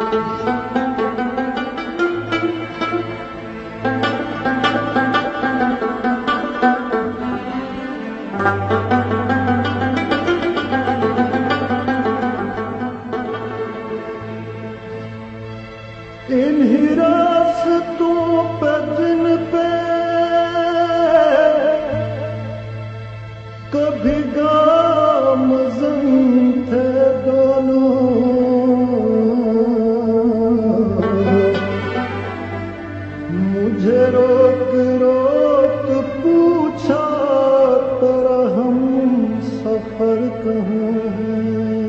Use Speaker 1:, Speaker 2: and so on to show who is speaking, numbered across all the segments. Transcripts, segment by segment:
Speaker 1: इन्हीं रास्तों पे जिन पे कभी गामज़न थे दोनों, मुझे रोक रोक पूछा तेरा हम सफर कहाँ है।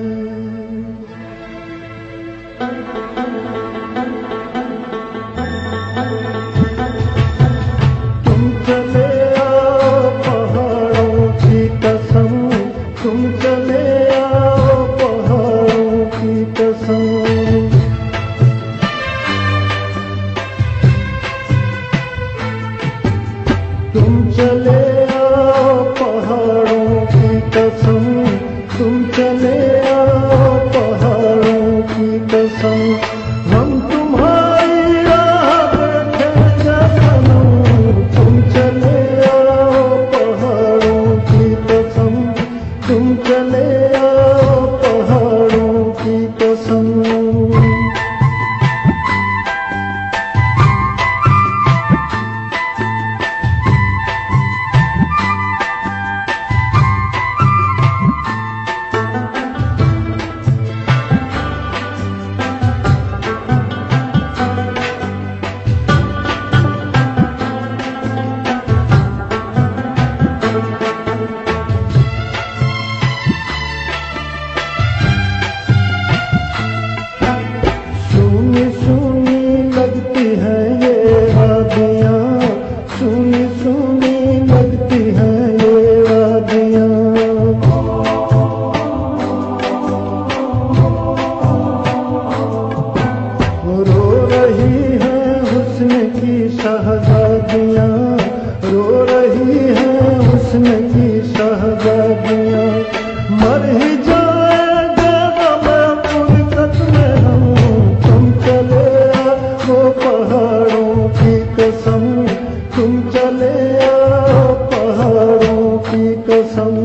Speaker 1: तुम चले आओ पहाड़ों की कसम, तुम चले आओ पहाड़ों की कसम। तुम चले आओ पहाड़ों की कसम, तुम चले आओ पहाड़ों की कसम। हम तुम्हारी राह देखेंगे सनम, तुम चले आओ पहाड़ों की कसम, तुम चले आओ पहाड़ों की कसम। सुनी सुनी लगती है ये वादियाँ, सुनी सुनी लगती है ये वादियाँ। रो रही हैं हुस्न की शहजादियाँ, रो रही हैं हुस्न की शहजादियाँ। मर ही जाएंगे गम फुर्सत में हम, तुम चले आओ पहाड़ों की कसम, तुम चले आओ पहाड़ों की कसम।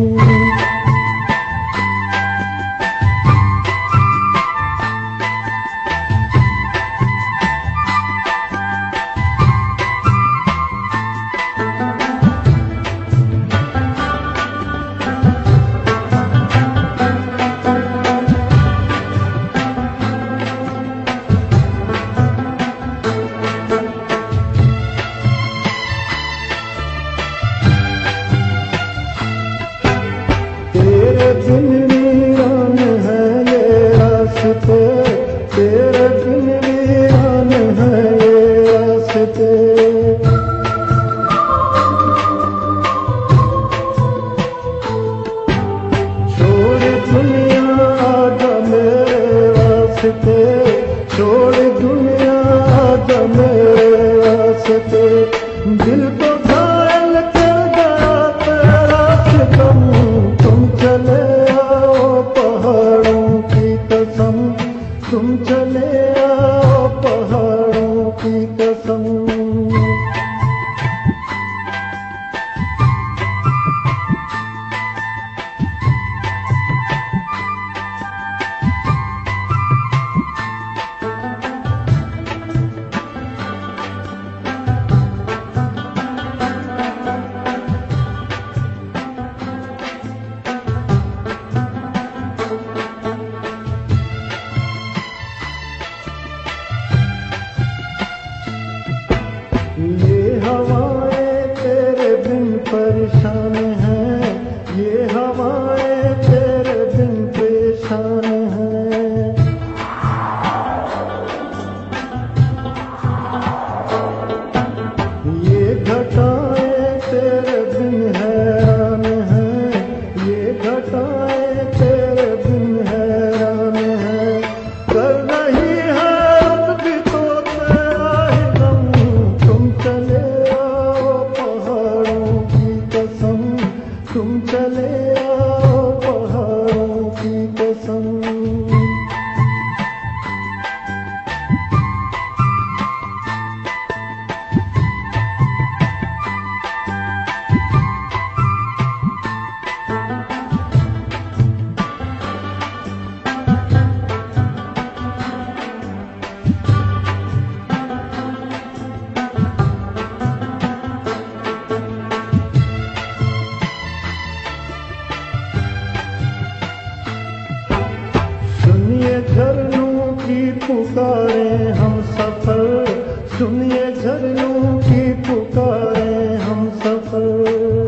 Speaker 1: तेरे बिन वीरान है ये रास्ते, तेरे बिन वीरान है ये रास्ते। छोड़ दुनिया आजा मेरे वास्ते, छोड़ दुनिया आजा मेरे वास्ते। दिल को घायल कर गया तेरा सितम, तुम चले आओ पहाड़ों की कसम, तुम चले आओ पहाड़ों की कसम। ये हवाएं तेरे बिन परेशान हैं, ये हवाएं तेरे बिन परेशान हैं। ये घटाएं तेरे बिन हैरान हैं, ये घटाएं तेरे बिन हैरान हैं। कर रही है अब भी तो तेरा ही गम, तुम चले आओ पहाड़ों की कसम, की पुकारें हम सफर, सुनिए झरनों की पुकारें हम सफर।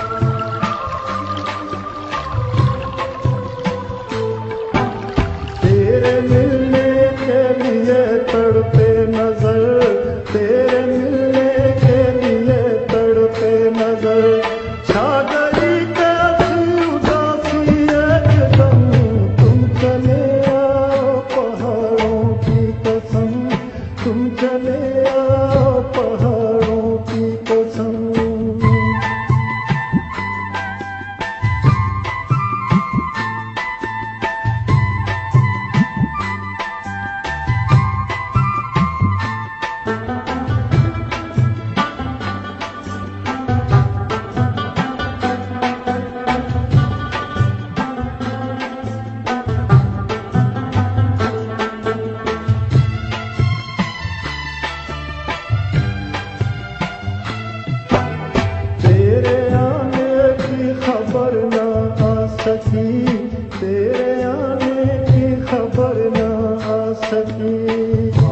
Speaker 1: तेरे मिलने के लिए तड़पे नजर, तेरे मिलने के लिए तड़पे नजर। छा गई कैसी उदासी एकदम, तुम चले आओ पहाड़ों की कसम, तुम चले आओ पहाड़ों की कसम। तेरे आने की खबर न आ सकी, तेरे आने की खबर न आ सकी।